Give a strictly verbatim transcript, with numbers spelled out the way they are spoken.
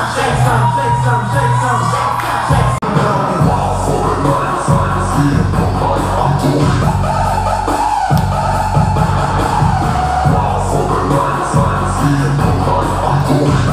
shake some, shake some, shake some, shake some. Wild for the night, time to feel the light. I'm doing. Wild for the night, time to feel the light. I'm doing.